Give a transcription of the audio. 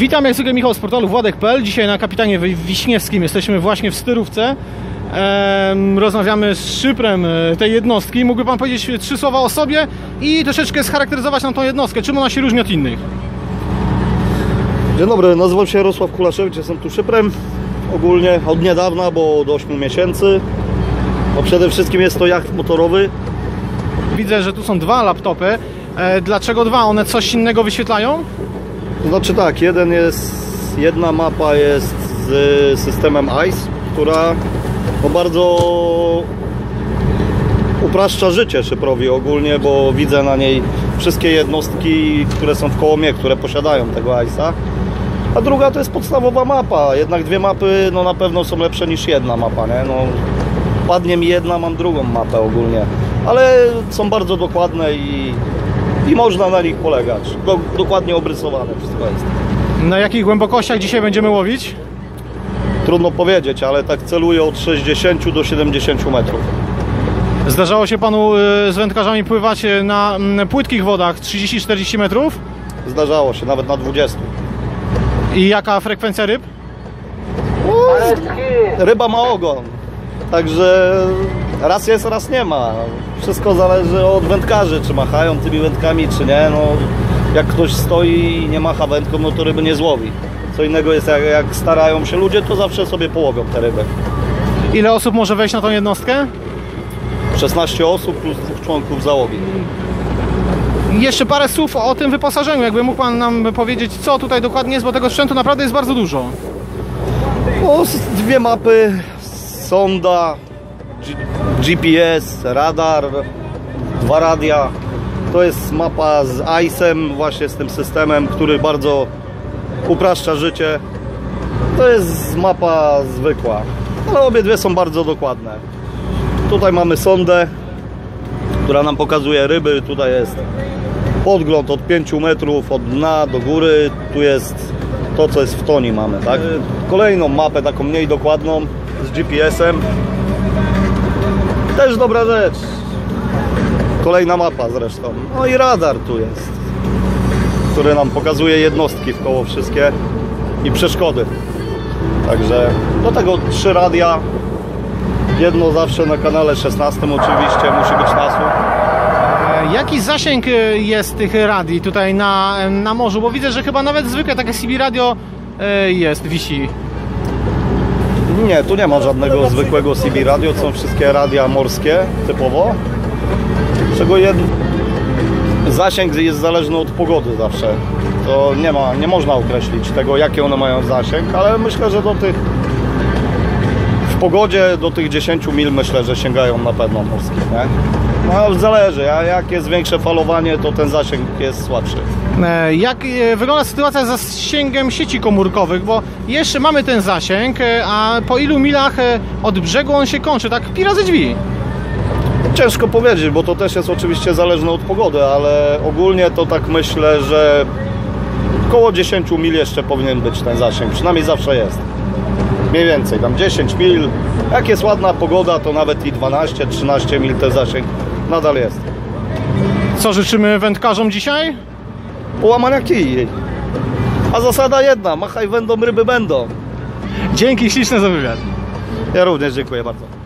Witam, jak zwykle Michał z portalu Władek.pl. Dzisiaj na Kapitanie Wiśniewskim jesteśmy właśnie w Styrówce. Rozmawiamy z szyprem tej jednostki. Mógłby Pan powiedzieć 3 słowa o sobie i troszeczkę scharakteryzować nam tą jednostkę? Czym ona się różni od innych? Dzień dobry, nazywam się Jarosław Kulaszewicz, jestem tu szyprem. Ogólnie od niedawna, bo od 8 miesięcy. No przede wszystkim jest to jacht motorowy. Widzę, że tu są 2 laptopy. Dlaczego 2? One coś innego wyświetlają? To znaczy tak, jedna mapa jest z systemem ICE, która no bardzo upraszcza życie szyprowi ogólnie, bo widzę na niej wszystkie jednostki, które są w koło mnie, które posiadają tego ICE'a. A druga to jest podstawowa mapa, jednak 2 mapy no na pewno są lepsze niż jedna mapa, nie? No, padnie mi jedna, mam drugą mapę ogólnie, ale są bardzo dokładne i można na nich polegać. Dokładnie obrysowane wszystko jest. Na jakich głębokościach dzisiaj będziemy łowić? Trudno powiedzieć, ale tak celuję od 60 do 70 metrów. Zdarzało się Panu z wędkarzami pływać na płytkich wodach 30-40 metrów? Zdarzało się, nawet na 20. I jaka frekwencja ryb? Ryba ma ogon, także raz jest, raz nie ma. Wszystko zależy od wędkarzy, czy machają tymi wędkami, czy nie. No, jak ktoś stoi i nie macha wędką, no to ryby nie złowi. Co innego jest, jak starają się ludzie, to zawsze sobie połowią te ryby. Ile osób może wejść na tą jednostkę? 16 osób plus 2 członków załogi. Jeszcze parę słów o tym wyposażeniu. Jakby mógł Pan nam powiedzieć, co tutaj dokładnie jest, bo tego sprzętu naprawdę jest bardzo dużo. No, 2 mapy, sonda, GPS, radar, 2 radia. To jest mapa z ICE-em, właśnie z tym systemem, który bardzo upraszcza życie. To jest mapa zwykła, ale obydwie są bardzo dokładne. Tutaj mamy sondę, która nam pokazuje ryby. Tutaj jest podgląd od 5 metrów od dna do góry. Tu jest to, co jest w toni mamy, tak? Kolejną mapę, taką mniej dokładną, z GPS-em. Też dobra rzecz. Kolejna mapa zresztą. No i radar tu jest, który nam pokazuje jednostki wkoło wszystkie i przeszkody. Także do tego 3 radia. Jedno zawsze na kanale 16 oczywiście, musi być nasłuch. Jaki zasięg jest tych radii tutaj na morzu? Bo widzę, że chyba nawet zwykłe takie CB radio wisi. Nie, tu nie ma żadnego zwykłego CB radio, są wszystkie radia morskie typowo. Czego zasięg jest zależny od pogody zawsze. To nie można określić tego, jaki one mają zasięg, ale myślę, że w pogodzie do tych 10 mil myślę, że sięgają na pewno morskich, nie? No zależy, a jak jest większe falowanie, to ten zasięg jest słabszy. Jak wygląda sytuacja z zasięgiem sieci komórkowych, bo jeszcze mamy ten zasięg, a po ilu milach od brzegu on się kończy, tak pi razy drzwi? Ciężko powiedzieć, bo to też jest oczywiście zależne od pogody, ale ogólnie to tak myślę, że około 10 mil jeszcze powinien być ten zasięg, przynajmniej zawsze jest. Mniej więcej, tam 10 mil, jak jest ładna pogoda, to nawet i 12-13 mil ten zasięg nadal jest. Co życzymy wędkarzom dzisiaj? Połamania kij. A zasada jedna, machaj wędą, ryby będą. Dzięki śliczne za wywiad. Ja również dziękuję bardzo.